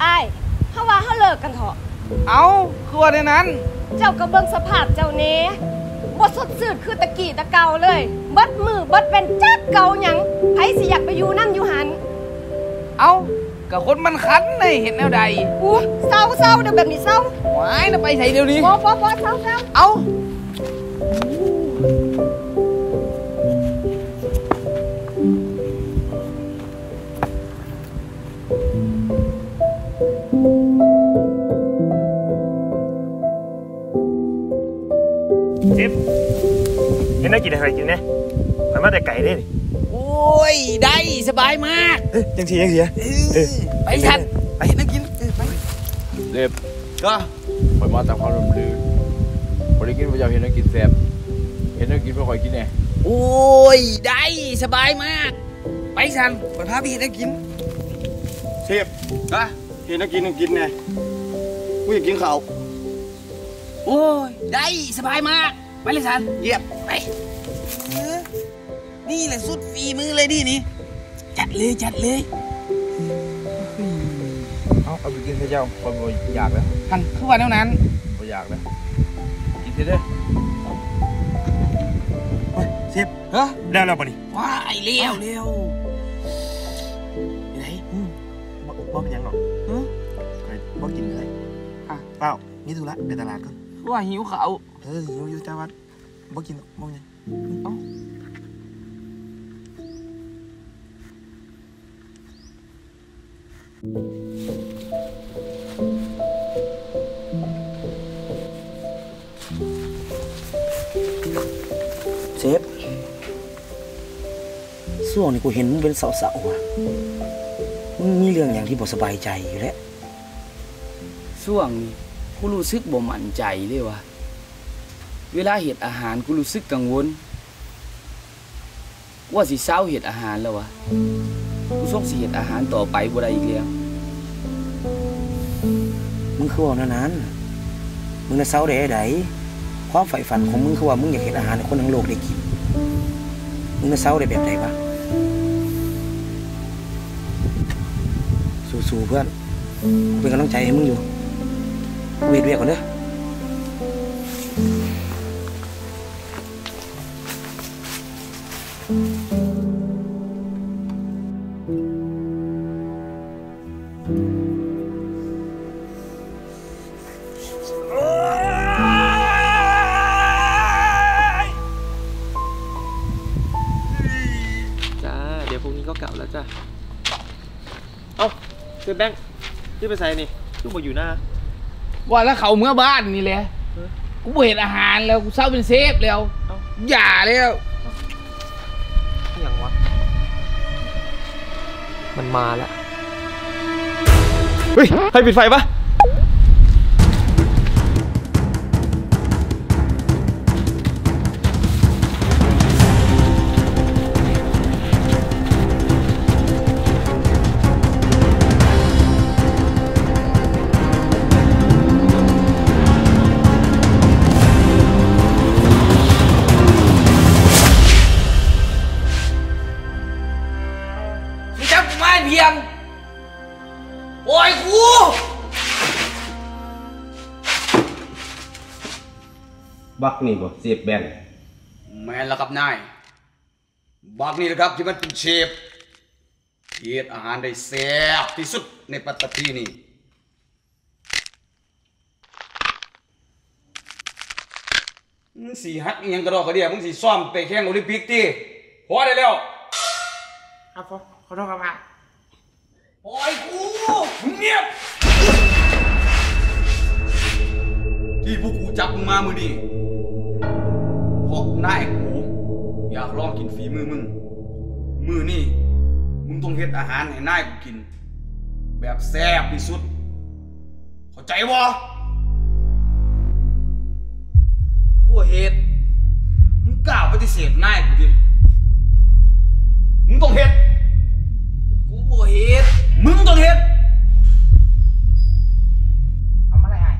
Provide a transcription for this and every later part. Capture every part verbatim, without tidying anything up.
อ้ายเพราะว่าเขาเลิกกันเถอะเอาคือว่าในนั้นเจ้าก็เบิ่งสภาพเจ้าเนี้บ่สดชื่นคือตะกี้ตะเก่าเลยเบิดมือเบิดเป็นจักเก่าหยังไผสิอยากไปอยู่นั่นอยู่หันเอากับคนมันคันในเห็นแนวใดอู้เศร้าเศร้าเดี๋ยวแบบนี้เศร้าหวายนะไปใส่เดี๋ยวนี้พอพอพอเศร้าเศร้าเอาจิ๊บเห็นได้กินอะไรกินเนี่ยมันมาแต่ไก่ได้โอ้ยได้สบายมากเอ้ยยังทียังทีไปทันไปเห็นได้กินไปเด็บก็คอยมาตามความร่วมมือพอได้กินพระเจ้าเห็นได้กินแซ่บเห็นได้กินพระคอยกินแน่โอ้ยได้สบายมากไปทันไปพาพี่เห็นได้กินเทียบก็เห็นได้กินกินแน่กูอยากกินข้าวโอ้ยได้สบายมากไปเลยสันเยียบไปนี่แหละสุดฝีมือเลยดินี่จัดเลยจัดเลยเอาเอาไปกินพระเจ้าคนบ่อยากแล้วทันคือว่าแนวนั้นบ่อยากแล้วกินเถอะเด้อเฮ้ยเทียบเฮ้ยได้แล้วป่ะนี่ว้ายเร็วเร็วไหนบ่เป็นยังหรอกบ่กินเลยอ่ะเปล่านี่ดูละไปตลาดก่อนว่าหิวเขาเออหิวอยู่แต่ว่าบ่กินบ่ยังเอ้าเซฟส่วงนี้กูเห็นมึงเป็นเสาๆอ่ะมึงมีเรื่องอย่างที่บ่สบายใจอยู่แล้วส่วงนี้กูรู้สึกบ่มั่นใจเลยว่ะเวลาเฮ็ดอาหารกูรู้สึกกังวลว่าสิเศร้าเฮ็ดอาหารแล้ววะกูส่งสิเฮ็ดอาหารต่อไปบ่ได้อีกแล้วมึงคือว่านั้นมึงน่ะเศร้าได้ไดความใฝ่ฝันของมึงคือว่ามึงอยากเฮ็ดอาหารให้คนทั้งโลกได้กินมึงน่ะเศร้าได้แบบใดวะสู้ๆเพื่อนเป็นกำลังใจให้มึงอยู่เวียดเวียดก่อนเด้อจ้าเดี๋ยวพรุ่งนี้ก็กลับแล้วจ้าเอ้าเซฟแบงค์ที่ไปใส่นี่ลูกมาอยู่หน้าว่าแล้วเขาเมื่อบ้านนี่แหละกูบ่เห็นอาหารแล้วกูเศร้าเป็นเซฟแล้วอย่าแล้วอย่างวะมันมาแล้วเฮ้ยใครปิดไฟปะเพียงโอ้ยกูบักนี่บ่เสียบแบนแม่นแล้วครับนายบักนี่นะครับที่มันเป็นเชฟเฮ็ดอาหารได้แซ่บที่สุดในปัตตภีนี่มึงสิฮัดอีหยังกระดอกกระเดี่ยมึงสิซ้อมไปแข่งโอลิมปิกติพอได้แล้วครับพ่อขอโทษครับพ่อโอ้ยกูเงียบที่พวกกูจับมึงมามือดีเพราะนายกูอยากลองกินฝีมือมึงมือนี่มึงต้องเฮ็ดอาหารให้นายกูกินแบบแซ่บที่สุดเข้าใจบ่บ่เฮ็ดมึงกล้าปฏิเสธนายกูดิมึงต้องเฮ็ดกูบ่เฮ็ดมึงต้องเฮ็ดเอามาได้ไง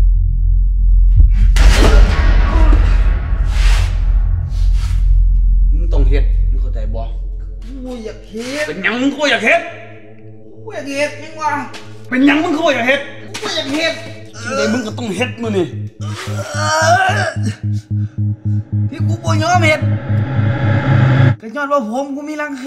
มึงต้องเฮ็ดมึงเข้าใจบ่กูอยากเฮ็ดเป็นหยังมึงกูอยากเฮ็ดกูอยากเฮ็ดยังวะเป็นหยังมึงก็บ่อยากเฮ็ดบ่อยากเฮ็ดจังไดมึงก็ต้องเฮ็ดมื้อนี่ที่กูบ่ยอมเฮ็ดก็ย้อนว่าผมกูมีรังแค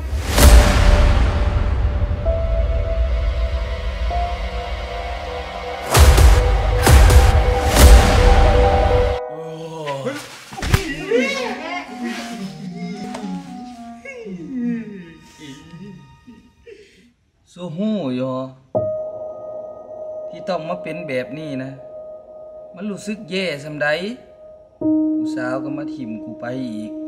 สู้ฮู้อยู่ที่ต้องมาเป็นแบบนี้นะมันรู้สึกแย่ซำใดผู้สาวก็มาถิ่มกูไปอีก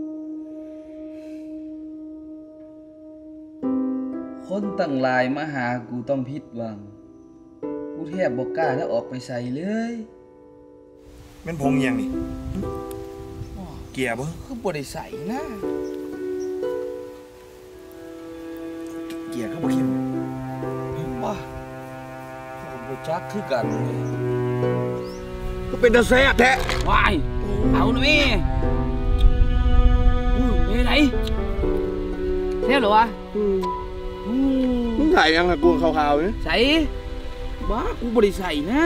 คนตั้งหลายมาหากูต้องผิดหวังกูแทบบ่กล้าแล้วออกไปใส่เลยแม่นพงยังนี่เกียร์บ่คือบ่ได้ใส่นะเกียร์ก็บ่เข้มว่าผมบ่จักคือกันเลยก็เป็นตาแซ่บแท้วายเอาหน่อยอู้ยไหนเท่เหรอวะมึงใส่ยังอะกูขาวๆนี่ใส่บ้ากูบ่ได้ใส่นะ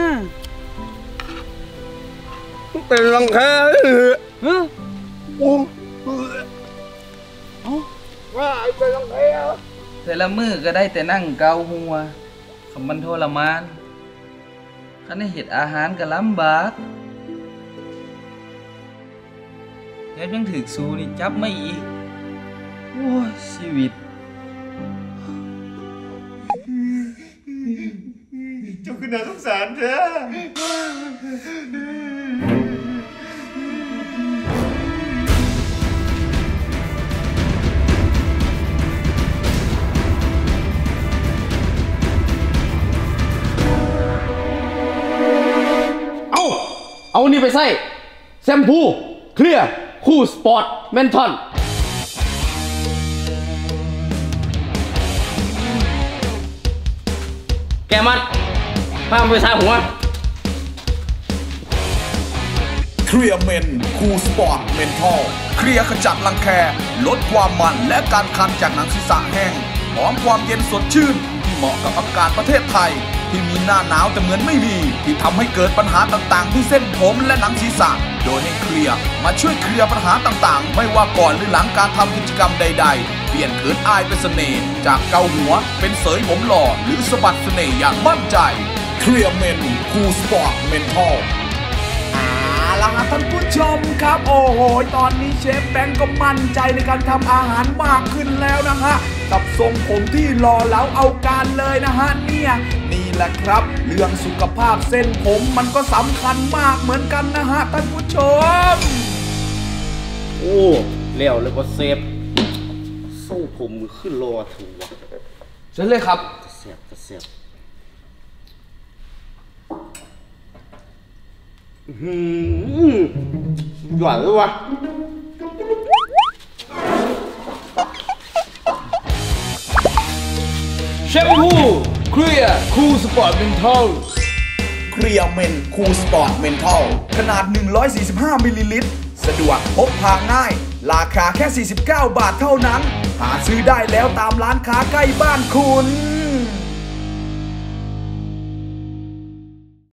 มึงเป็นรังแคฮะโอ้เอ้าว่าไอ้เป็นรังแคแต่ละมื้อก็ได้แต่นั่งเกาหัวคำมันทรมานคันได้เฮ็ดอาหารก็ลำบากแล้วยังถึกสูนี่จับไม่อีกโอ้ยชีวิตเจ้าคือน่าสงสารแท้เอานี่ไปใส่แชมพูเคลียร์คู่สปอร์ตเมนทอนแกมันพาไปใส่หัวเคลียร์เมนคูลสปอร์ตเมนทอลเคลียร์ขจัดรังแคลดความมันและการคันจากหนังศีรษะแห้งหอมความเย็นสดชื่นที่เหมาะกับอากาศประเทศไทยที่มีหน้าหนาวแต่เหมือนไม่มีที่ทำให้เกิดปัญหาต่างๆที่เส้นผมและหนังศีรษะโดยให้เคลียร์มาช่วยเคลียร์ปัญหาต่างๆไม่ว่าก่อนหรือหลังการทำกิจกรรมใดๆเปลี่ยนเขินอายเป็นเสน่ห์จากเกาหัวเป็นเสยผมหล่อหรือสะบัดเสน่ห์อย่างมั่นใจเคลียร์เมนคูลสปอร์ตเมนทอลล่ะท่านผู้ชมครับโอ้โหตอนนี้เชฟแบงก์ก็มั่นใจในการทำอาหารมากขึ้นแล้วนะฮะกับทรงผมที่หล่อแล้วเอาการเลยนะฮะเนี่ยนี่แหละครับเรื่องสุขภาพเส้นผมมันก็สำคัญมากเหมือนกันนะฮะท่านผู้ชมโอ้แล้วแล้วก็เซฟทรงผมขึ้นรอถูกว่ะเชิญเลยครับเสียบเสียบหืมหวานเลยวะแชมพูเคลียร์คูลสปอร์ตเมนทัลเคลียร์เมนคูลสปอร์ตเมนทัลขนาดหนึ่งร้อยสี่สิบห้ามิลลิลิตรสะดวกพกพาง่ายราคาแค่สี่สิบเก้าบาทเท่านั้นหาซื้อได้แล้วตามร้านค้าใกล้บ้านคุณ